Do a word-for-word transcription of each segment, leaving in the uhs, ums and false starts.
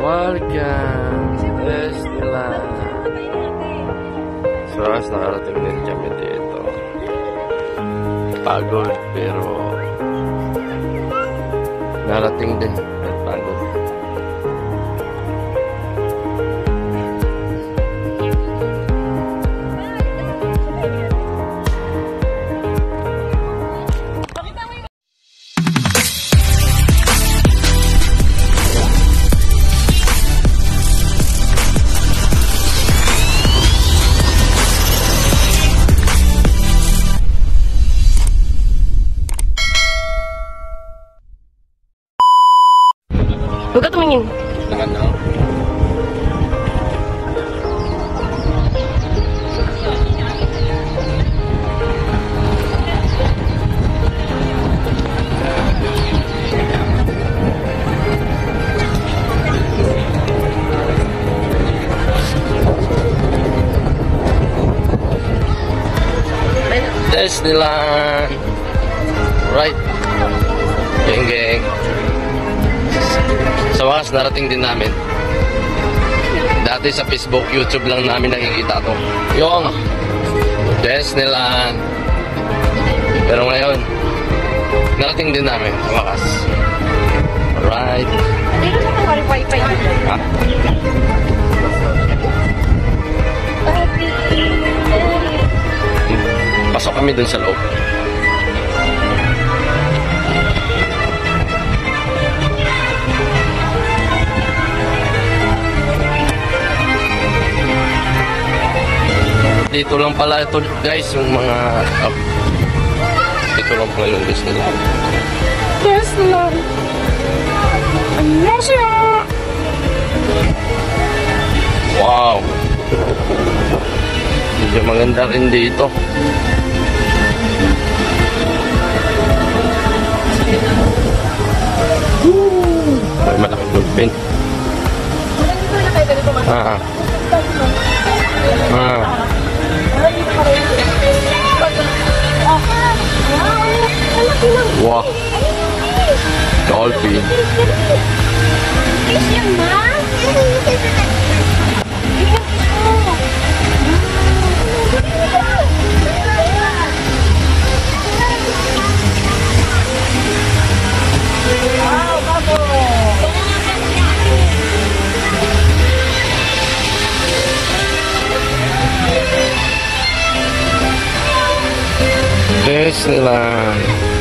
Welcome, Disneyland. So, as nakarating din kami dito. Pagod, pero narating din at pagod. Huwag ka tumingin. Lahat na. Disneyland. Right. Geng geng. Sa wakas, narating din namin. Dati sa Facebook, YouTube lang namin nakikita to. Yung Disneyland. Pero ngayon, narating din namin sa wakas. Alright. Dito sa mga wifi. Ha? Pasok kami dun sa loob. Dito lang pala ito guys, yung mga uh, dito lang pala yung Disneyland. Disneyland. Annyeonghaseyo. Wow! Medyo maganda rin dito. May malaking dolphin. Ah. Ah. Wow. Dolphin. Disneyland.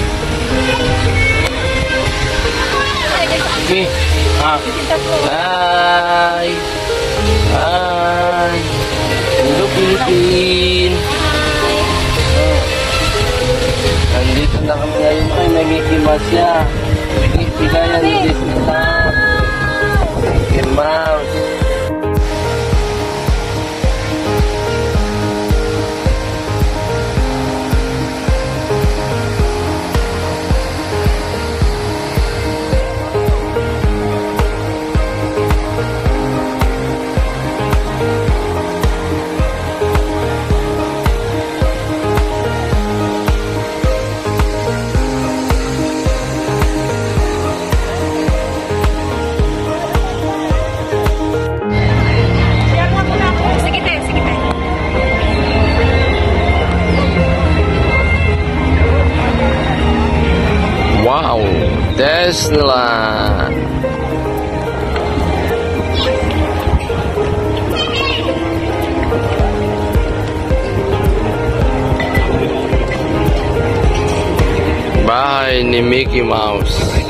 Okay. Ah. Hi. Hi. Hello, Philippines. Nandito na kami ngayon ay may Mickey Mouse siya. Bigayan ni Disneyland. Mickey Mouse. Wow, Disneyland. Bahay ni Mickey Mouse.